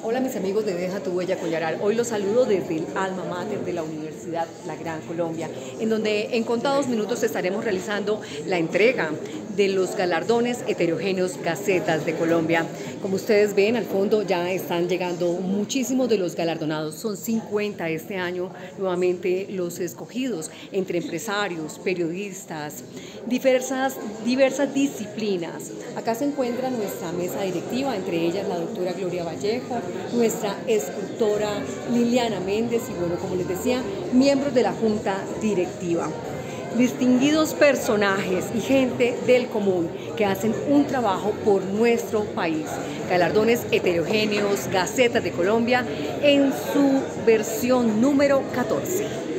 Hola mis amigos de Deja tu Huella Collaral, hoy los saludo desde el alma mater de la Universidad La Gran Colombia, en donde en contados minutos estaremos realizando la entrega de los galardones heterogéneos Gacetas de Colombia. Como ustedes ven al fondo ya están llegando muchísimos de los galardonados, son 50 este año nuevamente los escogidos entre empresarios, periodistas, diversas disciplinas. Acá se encuentra nuestra mesa directiva, entre ellas la doctora Gloria Vallejo, nuestra escultora Liliana Méndez y bueno, como les decía, miembros de la Junta Directiva. Distinguidos personajes y gente del común que hacen un trabajo por nuestro país. Galardones heterogéneos, Gacetas de Colombia en su versión número 14.